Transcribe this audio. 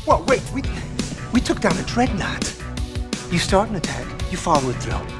Well, wait, we took down a dreadnought. You start an attack, you follow it through.